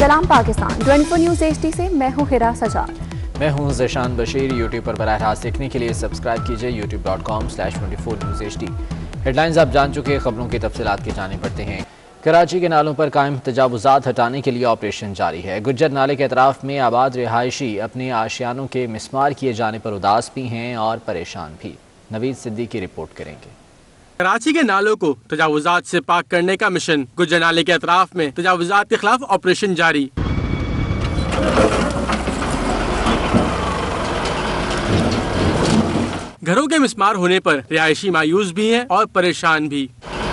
सलाम Pakistan 24 news HD से मैं हूँ हिरा सजाद। मैं हूँ ज़शान बशीर। यूट्यूब पर बराह रास्त देखने के लिए सब्सक्राइब कीजिए youtube.com/24newsHD। हेडलाइंस आप जान चुके, खबरों की तफसीलात के जाने पड़ते हैं। कराची के नालों पर कायम तजावुज़ात हटाने के लिए ऑपरेशन जारी है। गुज्जर नाले के अतराफ में आबाद रिहायशी अपने आशियानों के मिसमार किए जाने पर उदास भी हैं और परेशान भी। नवीद सिद्दीकी रिपोर्ट करेंगे। कराची के नालों को तजावुज़ात से पाक करने का मिशन। गुज्जर नाले के अतराफ में तजावुज़ात के खिलाफ ऑपरेशन जारी। घरों के मिसमार होने पर रिहायशी मायूस भी हैं और परेशान भी।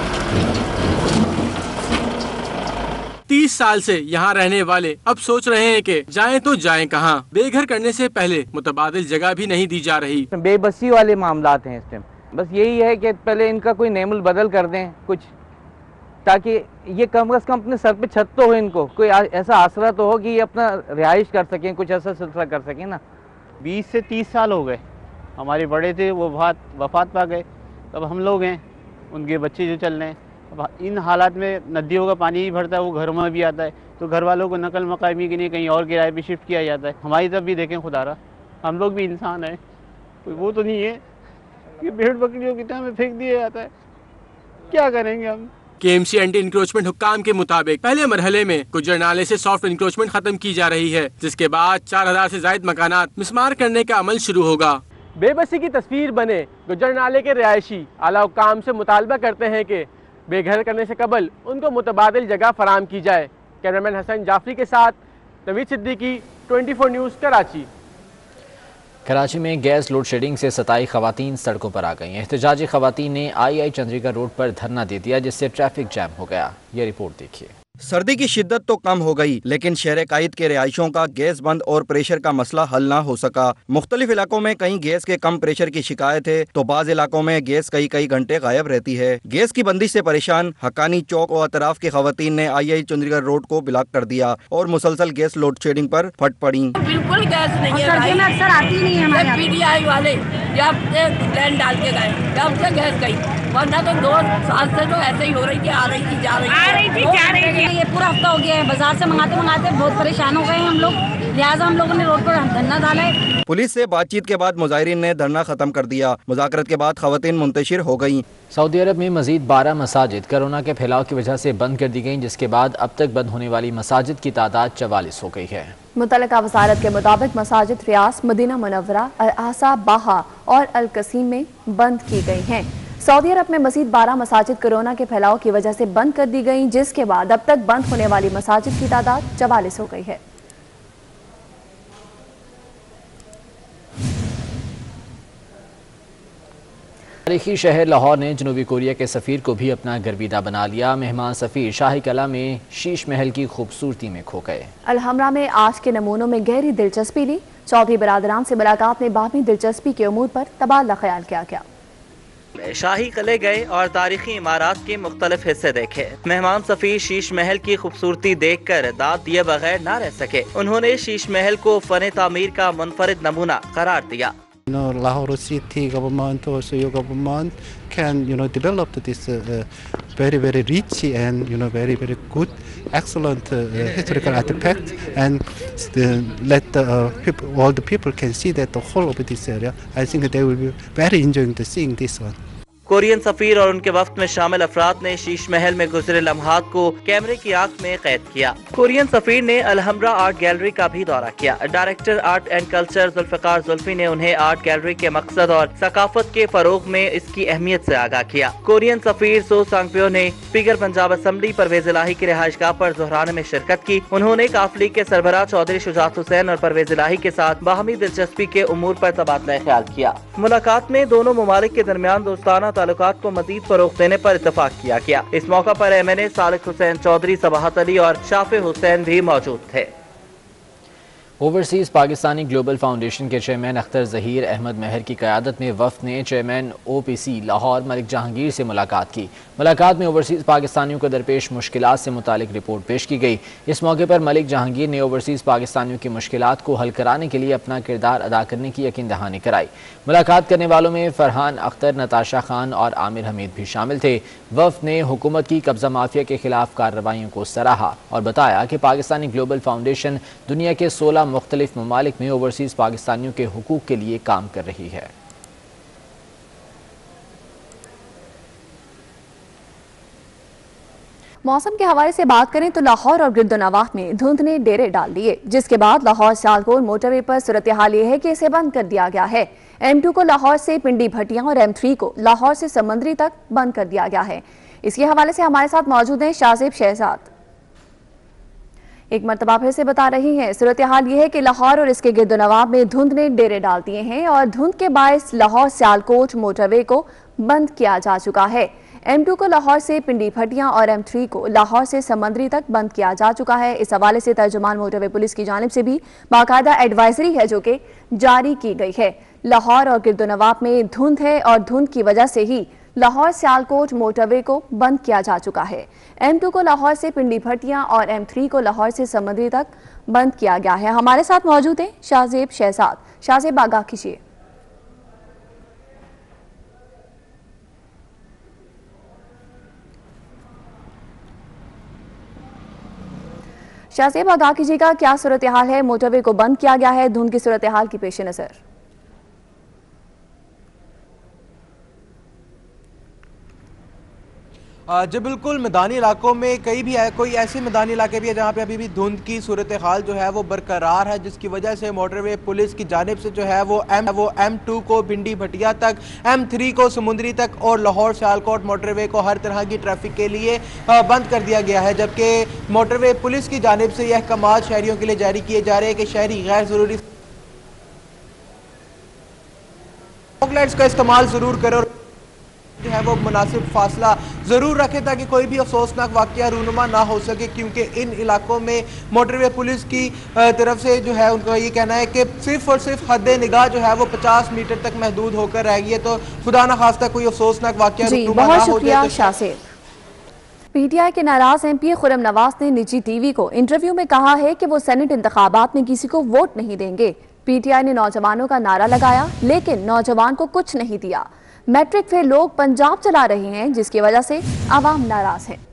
30 साल से यहाँ रहने वाले अब सोच रहे हैं कि जाएं तो जाएं कहाँ। बेघर करने से पहले मुतबादिल जगह भी नहीं दी जा रही। बेबसी वाले मामलात हैं इस टाइम। बस यही है कि पहले इनका कोई नेमुल बदल कर दें कुछ, ताकि ये कम से कम अपने सर पे छत तो हो, इनको कोई ऐसा आसरा तो हो कि ये अपना रिहाइश कर सकें, कुछ ऐसा सिलसिला कर सकें ना। 20 से 30 साल हो गए। हमारे बड़े थे वो वफात पा गए, तब हम लोग हैं, उनके बच्चे जो चल रहे हैं। अब इन हालात में नदियों का पानी ही भरता है, वो घरों में भी आता है, तो घर वालों को नकल मकामी के लिए कहीं और किराए पे शिफ्ट किया जाता है। हमारी तरफ भी देखें खुदारा, हम लोग भी इंसान हैं, कोई वो तो नहीं है कि भेड़ बकरियों की तरह में फेंक दिया जाता है। क्या करेंगे हम? KMC एंटी इंक्रोचमेंट हुक्काम के मुताबिक पहले मरहले में गुज्जर नाले से सॉफ्ट इंक्रोचमेंट खत्म की जा रही है, जिसके बाद 4000 से ज्यादा मकानात मिसमार करने का अमल शुरू होगा। बेबसी की तस्वीर बने गुज्जर नाले के रिहायशी आला हुक्काम से मुतालबा करते हैं कि बेघर करने से कबल उनको मुतबादिल जगह फराम की जाए। कैमरामैन हसन जाफरी के साथ नवीद सिद्दीकी, 24 न्यूज़ कराची। कराची में गैस लोड शेडिंग से 27 खवातीन सड़कों पर आ गई। एहतजाजी खवातीन ने II चंद्रिका रोड पर धरना दे दिया, जिससे ट्रैफिक जैम हो गया। ये रिपोर्ट देखिए। सर्दी की शिद्दत तो कम हो गई, लेकिन शहर कायद के रिहायशों का गैस बंद और प्रेशर का मसला हल ना हो सका। मुख्तलिफ इलाकों में कहीं गैस के कम प्रेशर की शिकायत है, तो बाज़ इलाकों में गैस कई घंटे गायब रहती है। गैस की बंदिश से परेशान हक्कानी चौक और अतराफ की खवातीन ने II चंद्रिका रोड को ब्लॉक कर दिया और मुसलसल गैस लोड शेडिंग पर फट पड़ी। बिल्कुल गैस नहीं है भाई, अक्सर आती नहीं है हमारे PDI वाले जब से लैंड डाल के गए, जब से गैस गई, वरना तो 2 साल से तो ऐसे ही हो रही थी, आ रही थी जा रही थी। ये पूरा हफ्ता हो गया है, बाजार से मंगाते बहुत परेशान हो गए हैं हम लोग, लिहाजा हम लोगों ने रोड पर धरना डाला है। पुलिस से बातचीत के बाद मुजाहिरीन ने धरना खत्म कर दिया। मुज़ाकरत के बाद खवातीन मुंतशिर हो गईं। सऊदी अरब में मजीद 12 मसाजिद कोरोना के फैलाव की वजह से बंद कर दी गईं, जिसके बाद अब तक बंद होने वाली मसाजिद की तादाद 44 हो गई है। मुतल्लिका वजारत के मुताबिक मसाजिद रियास, मदीना मुनव्वरा, अल-अहसा, बाहा और अल-कसीम में बंद की गई हैं। सऊदी अरब में मजीद 12 मसाजिद कोरोना के फैलाव की वजह से बंद कर दी गईं, जिसके बाद अब तक बंद होने वाली मसाजिद की तादाद 44 हो गई है। तारीखी शहर लाहौर ने जनूबी कोरिया के सफ़ीर को भी अपना गर्विदा बना लिया। मेहमान सफ़ीर शाही कला में शीश महल की खूबसूरती में खो गए। अलहमरा में आज के नमूनों में गहरी दिलचस्पी ली। चौधरी बरादरान से मुलाकात में बाहमी दिलचस्पी के उमूर पर तबादला ख्याल किया गया। शाही कले गए और तारीखी इमारात के मुख्तलिफ हिस्से देखे। मेहमान सफ़ीर शीश महल की खूबसूरती देख कर दाद दिए बगैर न रह सके। उन्होंने शीश महल को फन तामीर का मुनफरिद नमूना करार दिया। Lahore city government, also your government can develop this very rich and very good, excellent historical artifact, and let all the people can see that the whole of this area. I think they will be very enjoying to seeing this one. Korean सफीर और उनके वफ्द में शामिल अफराद ने शीश महल में गुजरे लम्हात को कैमरे की आंख में कैद किया। कोरियन सफीर ने अलहमरा आर्ट गैलरी का भी दौरा किया। Director art and culture Zulfiqar Zulfi ने उन्हें आर्ट गैलरी के मकसद और सकाफत के फरोग में इसकी अहमियत से आगाह किया। कोरियन सफीर सो सांगप्यो ने स्पीकर पंजाब असम्बली परवेज इलाही की रिहाइशगाह पर ज़ोहराने में शिरकत की। उन्होंने काफली के सरबराह चौधरी शुजात हुसैन और परवेज इलाही के साथ बाहमी दिलचस्पी के उमूर पर तबादला ख्याल किया। मुलाकात में दोनों ममालिक के दरमियान दोस्ताना ताल्लुकात को मजीद फरोग देने पर इत्तफाक किया गया। इस मौका पर MNA सालिक हुसैन चौधरी, सबाहत अली और शाफे हुसैन भी मौजूद थे। اوورسیز پاکستانی گلوبل فاؤنڈیشن کے چیئرمین اختر ظہیر احمد مہر کی قیادت میں وفد نے chairman O P C Lahore Malik Jahangir سے ملاقات کی۔ ملاقات میں اوورسیز پاکستانیوں کو درپیش مشکلات سے متعلق رپورٹ پیش کی گئی۔ اس موقع پر ملک جہانگیر نے اوورسیز پاکستانیوں کی مشکلات کو حل کرانے کے لیے اپنا کردار ادا کرنے کی یقین دہانی کرائی۔ ملاقات کرنے والوں میں فرحان اختر، نتاشا خان اور عامر حمید بھی شامل تھے۔ وفد نے حکومت کی قبضہ مافیا کے خلاف کارروائیوں کو سراہا اور بتایا کہ پاکستانی گلوبل فاؤنڈیشن دنیا کے 16 مختلف ممالک میں اوورسیز پاکستانیوں کے حقوق کے لیے کام کر رہی ہے۔ موسم کے حوالے سے بات کریں تو لاہور اور گرد و نواح میں دھند نے ڈیرے ڈال دیے، جس کے بعد لاہور سیالکوٹ موٹر وے پر صورتحال یہ ہے کہ اسے بند کر دیا گیا ہے۔ M2 کو لاہور سے پنڈی بھٹیاں اور M3 کو لاہور سے سمندری تک بند کر دیا گیا ہے۔ اس کے حوالے سے ہمارے ساتھ موجود ہیں شاہزیب شہزاد۔ ایک مرتبہ پھر سے بتا رہی ہیں، صورتحال یہ ہے کہ لاہور اور اس کے گرد و نواح میں دھند نے ڈیرے ڈال دیے ہیں اور دھند کے باعث لاہور سیالکوٹ موٹر وے کو بند کیا جا چکا ہے۔ M2 کو لاہور سے پنڈی بھٹیاں اور M3 کو لاہور سے سمندری تک بند کیا جا چکا ہے۔ اس حوالے سے ترجمان موٹر وے پولیس کی جانب سے بھی باقاعدہ ایڈوائزری ہے جو کہ جاری کی گئی ہے۔ لاہور اور گرد و نواح میں دھند ہے اور دھند کی وجہ سے ہی لاہور سیالکوٹ موٹر وے کو بند کیا جا چکا ہے۔ M2 کو لاہور سے پنڈی بھٹیاں اور M3 کو لاہور سے سمندری تک بند کیا گیا ہے۔ ہمارے ساتھ موجود ہیں شاہزیب شہزاد۔ شاہزیب آگاہ کیجیے۔ شاہزیب آگاہ کیجیے گا، کیا صورتحال ہے؟ موٹر وے کو بند کیا گیا ہے دھند کی صورتحال کی پیش نظر۔ جی بالکل، میدانی علاقوں میں کوئی ایسے میدانی علاقے بھی ہے جہاں پہ ابھی بھی دھند کی صورتحال جو ہے وہ برقرار ہے، جس کی وجہ سے موٹر وے پولیس کی جانب سے جو ہے وہ M2 کو پنڈی بھٹیا تک، M3 کو سمندری تک اور لاہور سیالکوٹ موٹر وے کو ہر طرح کی ٹریفک کے لیے بند کر دیا گیا ہے، جبکہ موٹر وے پولیس کی جانب سے یہ احکامات شہریوں کے لیے جاری کیے جا رہے ہیں کہ شہری غیر ضروری چاکلیٹس کا استعمال ضرور کریں اور جو ہے وہ مناسب فاصلہ ضرور رکھیں تاکہ کوئی بھی افسوسناک واقعہ رونما نہ ہو سکے، کیونکہ ان علاقوں میں موٹر وے پولیس کی طرف سے جو ہے ان کا یہ کہنا ہے کہ صرف اور صرف حد نگاہ جو ہے وہ 50 میٹر تک محدود ہو کر رہ گئی ہے، تو خدا نہ خواستہ کوئی افسوسناک واقعہ رونما نہ ہو جائے۔ بہت شکریہ شاہزیب۔ پی ٹی آئی کے ناراض MP خرم نواز نے نجی ٹی وی کو انٹرویو میں کہا ہے کہ وہ سینٹ انتخابات میں کسی کو ووٹ نہیں دیں گے۔ پی ٹی آئی نے نوجوانوں کا نعرہ لگایا لیکن نوجوان کو کچھ نہیں دیا۔ میٹرک فیل لوگ پنجاب چلا رہے ہیں جس کی وجہ سے عوام ناراض ہیں۔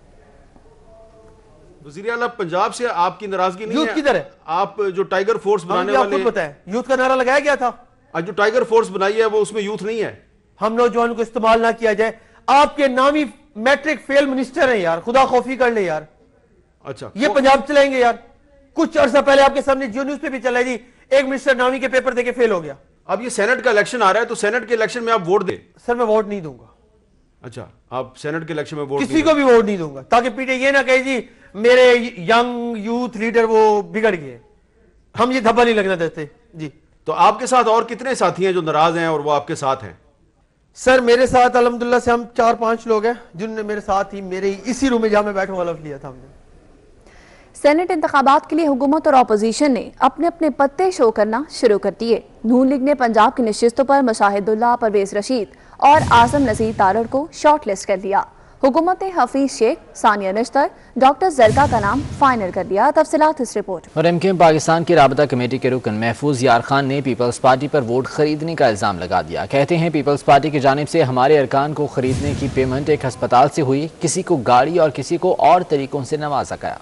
وزیر اعلیٰ پنجاب سے آپ کی ناراضگی نہیں ہے؟ یوتھ کدھر ہے؟ آپ جو ٹائیگر فورس بنانے والے خود بتائیں، یوتھ کا نعرہ لگایا گیا تھا؟ آج جو ٹائیگر فورس بنائی ہے وہ اس میں یوتھ نہیں ہے؟ ہم نوجوانوں کو استعمال نہ کیا جائے۔ آپ کے نامی میٹرک فیل منسٹر ہیں یار، خدا خوفی کر لیں یار۔ اچھا یہ پنجاب چلائیں گے یار؟ کچھ عرصہ پہلے آپ کے سامنے جیو نیوز پہ بھی چلا جی، ایک منسٹر نامی کے پیپر دے کے فیل ہو گیا۔ اب یہ سینٹ کا الیکشن آ رہا ہے تو سینٹ کے الیکشن میں آپ ووٹ دیں؟ سر میں ووٹ نہیں دوں گا۔ اچھا، آپ سینٹ کے الیکشن میں ووٹ کسی کو بھی ووٹ نہیں دوں گا تاکہ پی ٹی آئی یہ نہ کہے جی میرے ینگ یوتھ لیڈر وہ بگڑ گئے، ہم یہ دھبا نہیں لگنا دیتے جی۔ تو آپ کے ساتھ اور کتنے ساتھی ہیں جو ناراض ہیں اور وہ آپ کے ساتھ ہیں؟ سر میرے ساتھ الحمدللہ سے ہم 4-5 لوگ ہیں جنہوں نے میرے ساتھ ہی میرے اسی روم میں جہاں میں بیٹھوں والا لیا تھا ہم نے۔ سینٹ انتخابات کے لیے حکومت اور اپوزیشن نے اپنے اپنے پتے شو کرنا شروع کر دیے۔ نون لیگ نے پنجاب کی نشستوں پر مشاہد اللہ، پرویز رشید اور اعظم نذیر تارڑ کو شارٹ لسٹ کر لیا۔ حکومت نے حفیظ شیخ، ثانیہ نشتر، ڈاکٹر زرکا کا نام فائنل کر دیا۔ تفصیلات اس رپورٹ۔ اور MKM پاکستان کی رابطہ کمیٹی کے رکن محفوظ یار خان نے پیپلز پارٹی پر ووٹ خریدنے کا الزام لگا دیا۔ کہتے ہیں پیپلز پارٹی کی جانب سے ہمارے ارکان کو خریدنے کی پیمنٹ ایک ہسپتال سے ہوئی، کسی کو گاڑی اور کسی کو اور طریقوں سے نوازا گیا۔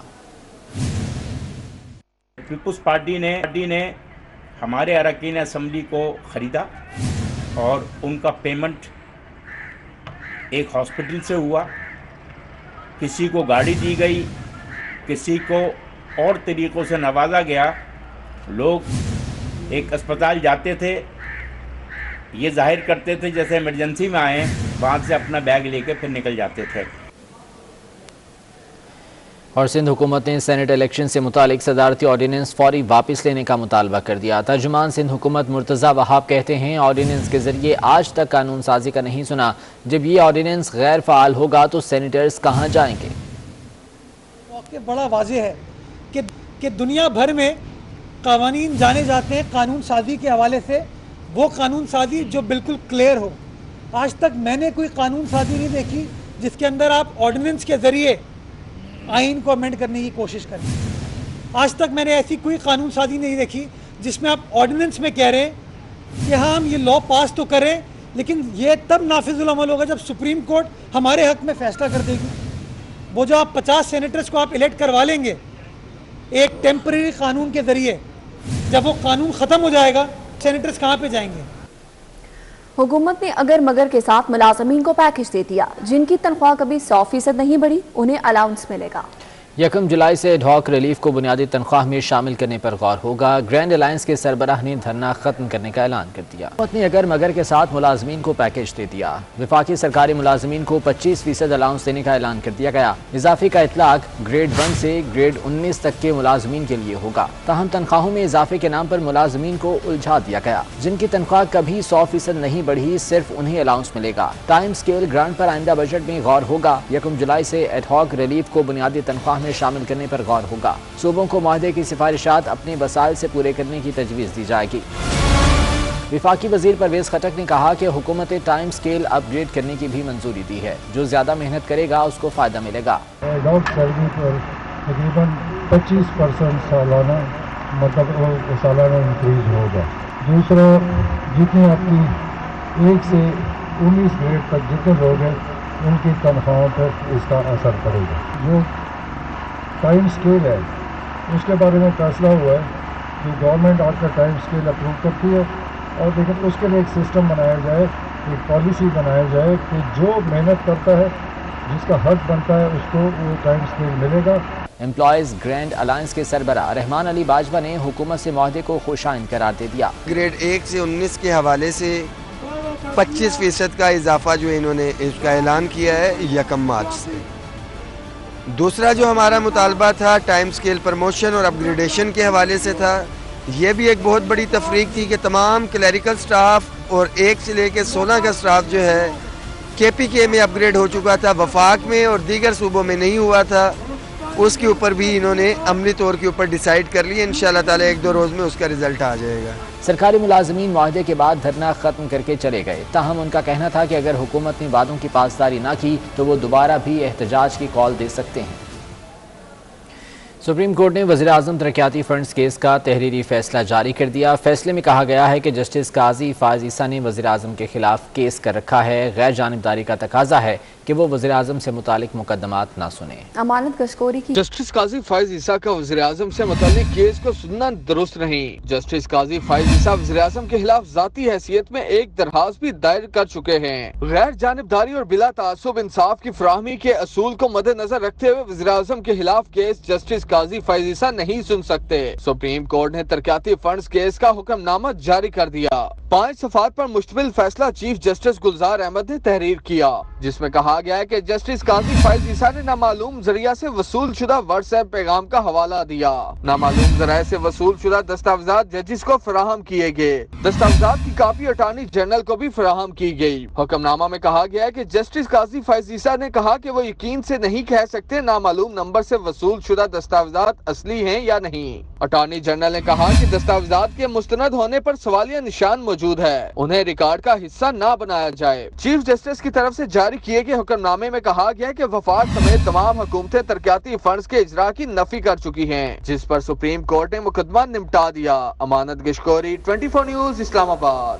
پیپلز پارٹی نے ہمارے اراکین اسمبلی کو خریدا اور ان کا پیمنٹ ایک ہاسپٹل سے ہوا، کسی کو گاڑی دی گئی، کسی کو اور طریقوں سے نوازا گیا۔ لوگ ایک اسپتال جاتے تھے، یہ ظاہر کرتے تھے جیسے ایمرجنسی میں آئے ہیں، وہاں سے اپنا بیگ لے کے پھر نکل جاتے تھے۔ اور سندھ حکومت نے سینٹ الیکشن سے متعلق صدارتی آرڈیننس فوری واپس لینے کا مطالبہ کر دیا۔ ترجمان سندھ حکومت مرتضی وہاب کہتے ہیں آرڈیننس کے ذریعے آج تک قانون سازی کا نہیں سنا، جب یہ آرڈیننس غیر فعال ہوگا تو سینیٹرز کہاں جائیں گے؟ واقع بڑا واضح ہے کہ دنیا بھر میں قوانین جانے جاتے ہیں قانون سازی کے حوالے سے، وہ قانون سازی جو بالکل کلیئر ہو. آج تک میں نے کوئی قانون سازی نہیں دیکھی جس کے اندر آپ آرڈیننس کے ذریعے آئین کو امینڈ کرنے کی کوشش کریں. آج تک میں نے ایسی کوئی قانون سازی نہیں دیکھی جس میں آپ آرڈیننس میں کہہ رہے ہیں کہ ہاں ہم یہ لا پاس تو کریں لیکن یہ تب نافذ العمل ہوگا جب سپریم کورٹ ہمارے حق میں فیصلہ کر دے گی. وہ جو آپ 50 سینیٹرز کو آپ الیکٹ کروا لیں گے ایک ٹیمپریری قانون کے ذریعے، جب وہ قانون ختم ہو جائے گا سینیٹرز کہاں پہ جائیں گے؟ حکومت نے اگر مگر کے ساتھ ملازمین کو پیکج دے دیا. جن کی تنخواہ کبھی 100% نہیں بڑھی انہیں الاؤنس ملے گا. 1 جولائی سے ایڈ ریلیف کو بنیادی تنخواہ میں شامل کرنے پر غور ہوگا. گرینڈ الائنس کے سربراہ نے دھرنا ختم کرنے کا اعلان کر دیا. حکومت نے اگر مگر کے ساتھ ملازمین کو پیکج دے دیا. وفاقی سرکاری ملازمین کو 25% الاؤنس دینے کا اعلان کر دیا گیا. اضافے کا اطلاق گریڈ 1 سے گریڈ 19 تک کے ملازمین کے لیے ہوگا. تاہم تنخواہوں میں اضافے کے نام پر ملازمین کو الجھا دیا گیا. جن کی تنخواہ کبھی 100% نہیں بڑھی صرف انہیں الاؤنس ملے گا. ٹائم سکیل گرانٹ پر آئندہ بجٹ میں غور ہوگا. 1 جولائی سے ایڈ ہاک ریلیف کو بنیادی تنخواہ میں شامل کرنے پر غور ہوگا. صوبوں کو معاہدے کی سفارشات اپنے وسائل سے پورے کرنے کی تجویز دی جائے گی. وفاقی وزیر پرویز خٹک نے کہا کہ حکومت ٹائم سکیل اپ گریڈ کرنے کی بھی منظوری دی ہے. جو زیادہ محنت کرے گا اس کو فائدہ ملے گا. سیلری پر تقریباً 25% سالانہ سالانہ انکریز ہوگا. دوسرا، جتنے آپ کی 1 سے 19 گریڈ تک جتنے لوگ ہیں ان کی تنخواہوں پر اس کا اثر پڑے گا. جو ٹائم سکیل ہے اس کے بارے میں فیصلہ ہوا ہے کہ گورنمنٹ آپ کا ٹائم سکیل اپروو کرتی ہے اور لیکن اس کے لیے ایک سسٹم بنایا جائے، ایک پالیسی بنایا جائے کہ جو محنت کرتا ہے جس کا حق بنتا ہے اس کو وہ ٹائم سکیل ملے گا. امپلائیز گرینڈ الائنس کے سربراہ رحمان علی باجوہ نے حکومت سے معاہدے کو خوشائند قرار دے دیا. گریڈ 1 سے 19 کے حوالے سے 25% کا اضافہ جو انہوں نے اس کا اعلان کیا ہے 1 مارچ سے. دوسرا جو ہمارا مطالبہ تھا ٹائم سکیل پروموشن اور اپ گریڈیشن کے حوالے سے تھا. یہ بھی ایک بہت بڑی تفریق تھی کہ تمام کلیریکل سٹاف اور 1 سے لے کے 16 کا سٹاف جو ہے KPK میں اپ گریڈ ہو چکا تھا، وفاق میں اور دیگر صوبوں میں نہیں ہوا تھا. اس کے اوپر بھی انہوں نے عملی طور کے اوپر ڈیسائیڈ کر لی. انشاءاللہ تعالی 1-2 روز میں اس کا رزلٹ آ جائے گا. سرکاری ملازمین معاہدے کے بعد دھرنا ختم کر کے چلے گئے. تاہم ان کا کہنا تھا کہ اگر حکومت نے وعدوں کی پاسداری نہ کی تو وہ دوبارہ بھی احتجاج کی کال دے سکتے ہیں. سپریم کورٹ نے وزیراعظم ترقیاتی فنڈز کیس کا تحریری فیصلہ جاری کر دیا. فیصلے میں کہا گیا ہے کہ جسٹس قاضی فائز عیسیٰ نے وزیراعظم کے خلاف کیس کر رکھا ہے. غیر جانبداری کا تقاضا ہے کہ وہ وزیراعظم سے متعلق مقدمات نہ سنیں. امانت کشکوری کی جسٹس قاضی فائز عیسیٰ کا وزیراعظم سے متعلق کیس کو سننا درست نہیں. جسٹس قاضی فائز عیسیٰ وزیراعظم کے خلاف ذاتی حیثیت میں ایک درخواست بھی دائر کر چکے ہیں. غیر جانبداری اور بلا تعصب انصاف کی فراہمی کے اصول کو مد نظر رکھتے ہوئے وزیراعظم کے خلاف کیس جسٹس قاضی فائز عیسیٰ نہیں سن سکتے. سپریم کورٹ نے ترقیاتی فنڈز کیس کا حکم نامہ جاری کر دیا. 5 صفحات پر مشتمل فیصلہ چیف جسٹس گلزار احمد نے تحریر کیا جس میں کہا گیا ہے کہ جسٹس قاضی فائز عیسیٰ نے نامعلوم ذریعہ سے وصول شدہ واٹس ایپ پیغام کا حوالہ دیا. نامعلوم ذرائع سے وصول شدہ دستاویزات ججز کو فراہم کیے گئے. دستاویزات کی کاپی اٹارنی جنرل کو بھی فراہم کی گئی. حکم نامہ میں کہا گیا ہے کہ جسٹس قاضی فائز عیسیٰ نے کہا کہ وہ یقین سے نہیں کہہ سکتے نامعلوم نمبر سے وصول شدہ دستاویزات اصلی ہیں یا نہیں. اٹارنی جنرل نے کہا کہ دستاویزات کے مستند ہونے پر سوالیہ نشان موجود ہے، انہیں ریکارڈ کا حصہ نہ بنایا جائے. چیف جسٹس کی طرف سے جاری کیے گئے حکم نامے میں کہا گیا کہ وفاق سمیت تمام حکومتیں ترقیاتی فنڈز کے اجرا کی نفی کر چکی ہیں جس پر سپریم کورٹ نے مقدمہ نمٹا دیا. امانت گشکوری 24 نیوز اسلام آباد.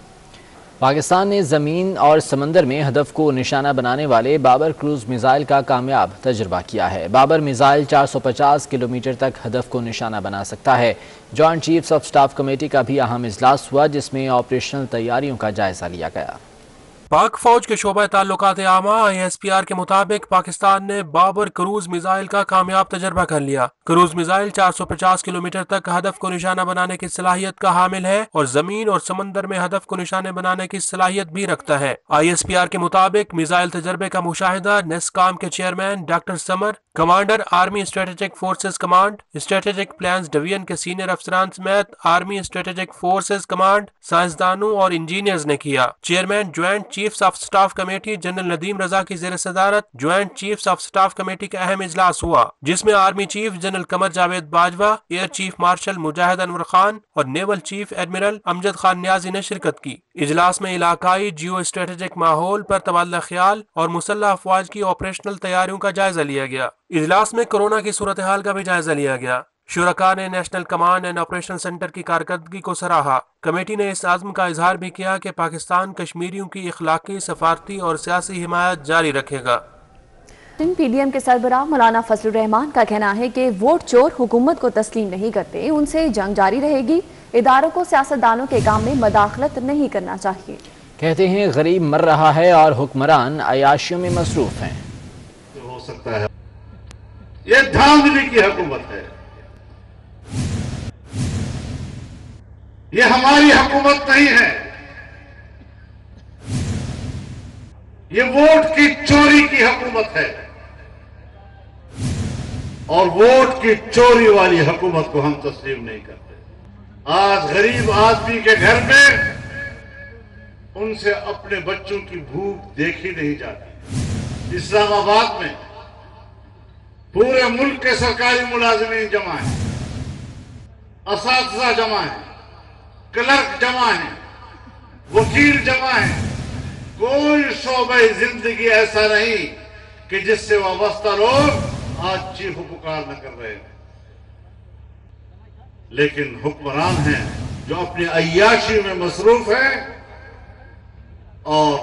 پاکستان نے زمین اور سمندر میں ہدف کو نشانہ بنانے والے بابر کروز میزائل کا کامیاب تجربہ کیا ہے. بابر میزائل 450 کلومیٹر تک ہدف کو نشانہ بنا سکتا ہے. Joint chiefs of staff committee کا بھی اہم اجلاس ہوا جس میں آپریشنل تیاریوں کا جائزہ لیا گیا. پاک فوج کے شعبہ تعلقات عامہ ISPR کے مطابق پاکستان نے بابر کروز میزائل کا کامیاب تجربہ کر لیا. کروز میزائل 450 کلومیٹر تک ہدف کو نشانہ بنانے کی صلاحیت کا حامل ہے اور زمین اور سمندر میں ہدف کو نشانے بنانے کی صلاحیت بھی رکھتا ہے. ISPR کے مطابق میزائل تجربے کا مشاہدہ نیسکام کے chairman doctor Samar, commander army strategic forces command, strategic plans division کے سینئر افسران سمیت آرمی اسٹریٹجک فورسز کمانڈ، سائنسدانوں اور انجینئرز نے کیا. Chairman joint chiefs of staff committee general Nadeem Raza की ज़ेर सदारत joint chiefs of staff committee का अहम इजलास हुआ, जिसमें army chief general Qamar Javed Bajwa, air chief marshal Mujahid Anwar Khan और naval chief admiral Amjad Khan Niazi ने शिरकत की। इजलास में इलाकाई जियो स्ट्रेटेजिक माहौल पर तबादला ख्याल और मुसल्लह अफवाज की ऑपरेशनल तैयारियों का जायजा लिया गया। इजलास में कोरोना की सूरत हाल का भी जायजा लिया गया। शुरका ने national command and operation centre की कारकर्दगी को सराहा। कमेटी ने इस आज़म का इजहार भी किया कि पाकिस्तान कश्मीरियों की इखलाकी, सफारती और सियासी हिमायत जारी रखेगा। पीडीएम के सरबराह मौलाना फजलुर रहमान का कहना है कि वोट चोर हुकूमत को तस्लीम नहीं करते, उनसे जंग जारी रहेगी। इदारों को सियासतदानों के काम में मदाखलत नहीं करना चाहिए। कहते हैं गरीब मर रहा है और हुक्मरान अयाशियों में मसरूफ हैं। हो सकता है ये धांधली की हुकूमत है, ये हमारी हुकूमत नहीं है, ये वोट की चोरी की हुकूमत है और वोट की चोरी वाली हुकूमत को हम तस्लीम नहीं करते। आज गरीब आदमी के घर में उनसे अपने बच्चों की भूख देखी नहीं जाती। इस्लामाबाद में पूरे मुल्क के सरकारी मुलाजिमीन जमा है, असातिज़ा जमा है, क्लर्क जमा है, वकील जमा है। कोई शोबे जिंदगी ऐसा नहीं कि जिससे वाबस्ता लोग आज चीख पुकार न कर रहे हैं, लेकिन हुक्मरान हैं जो अपनी अय्याशी में मसरूफ हैं और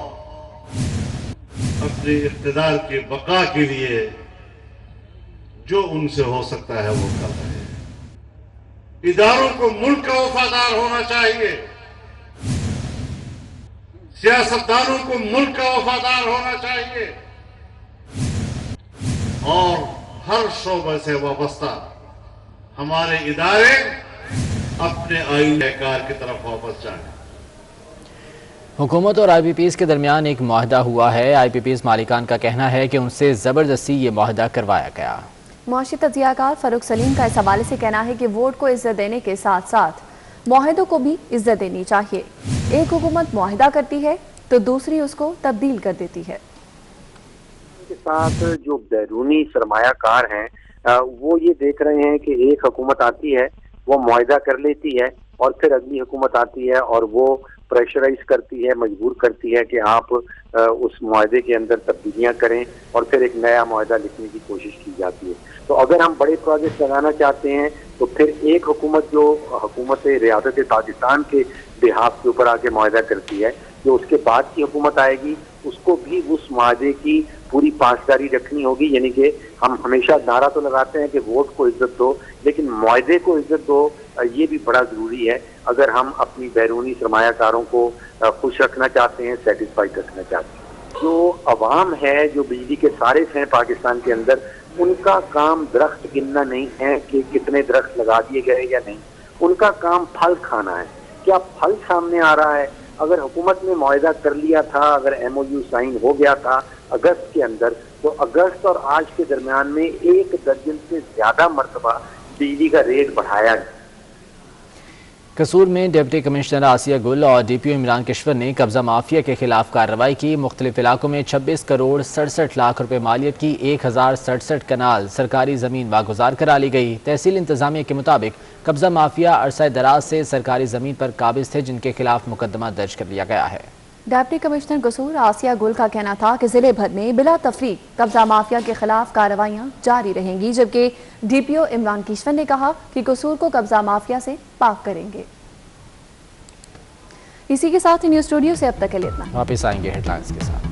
अपने इख्तिदार की बका के लिए जो उनसे हो सकता है वो कर रहे हैं। इदारों को मुल्क का वफादार होना चाहिए, सियासतदानों को मुल्क का वफादार होना चाहिए और हर शोबे से वाबस्ता हमारे इदारे अपने आईन कार की तरफ वापस जाएं। हुकूमत और IPPs के दरमियान एक मुआहदा हुआ है। IPPs मालिकान का कहना है कि उनसे ज़बरदस्ती ये मुआहदा करवाया गया। मुआशी तज्जियाकार फारूक सलीम का इस हवाले से कहना है कि वोट को इज्जत देने के साथ साथ मुआहदों को भी इज्जत देनी चाहिए। एक हुकूमत मुआहदा करती है तो दूसरी उसको तब्दील कर देती है। के साथ जो बैरूनी सरमायाकार हैं वो ये देख रहे हैं कि एक हुकूमत आती है, वो मुआहदा कर लेती है और फिर अगली हुकूमत आती है और वो प्रेशराइज करती है, मजबूर करती है कि आप उस मुआहदे के अंदर तब्दीलियां करें और फिर एक नया मुआहदा लिखने की कोशिश की जाती है। तो अगर हम बड़े प्रोजेक्ट लगाना चाहते हैं तो फिर एक हुकूमत जो हुकूमत रियासत पाकिस्तान के बिहाफ के ऊपर आके मुआहदा करती है, जो उसके बाद की हुकूमत आएगी उसको भी उस मुआहदे की पूरी पासदारी रखनी होगी। यानी कि हम हमेशा नारा तो लगाते हैं कि वोट को इज्जत दो, लेकिन मुआहदे को इज्जत दो, ये भी बड़ा ज़रूरी है अगर हम अपनी बैरूनी सरमायाकारों को खुश रखना चाहते हैं, सेटिस्फाइड रखना चाहते हैं। जो अवाम है, जो बिजली के सारिफ हैं पाकिस्तान के अंदर, उनका काम दरख्त गिनना नहीं है कि कितने दरख्त लगा दिए गए या नहीं, उनका काम फल खाना है। क्या फल सामने आ रहा है? अगर हुकूमत ने मुआहदा कर लिया था, अगर MOU साइन हो गया था अगस्त के अंदर, तो अगस्त और आज के दरमियान में 1 दर्जन से ज्यादा मरतबा बिजली का रेट बढ़ाया गया। कसूर में डिप्टी कमिश्नर आसिया गुल और DPO इमरान किश्वर ने कब्जा माफिया के खिलाफ कार्रवाई की। मुख्तलिफ इलाकों में 26 करोड़ 67 लाख रुपए मालियत की 1067 कनाल सरकारी ज़मीन वागुजार करा ली गई। तहसील इंतजामिया के मुताबिक कब्जा माफिया अरसा दराज से सरकारी ज़मीन पर काबिज थे, जिनके खिलाफ मुकदमा दर्ज कर लिया गया है। डिप्टी कमिश्नर कसूर आसिया गुल का कहना था कि जिले भर में बिला तफरीक कब्जा माफिया के खिलाफ कार्रवाइयां जारी रहेंगी, जबकि DPO इमरान किश्वर ने कहा कि कसूर को कब्जा माफिया से पाक करेंगे। इसी के साथ न्यूज़ स्टूडियो से अब तक के लिए इतना। वापस आएंगे हेडलाइंस के साथ।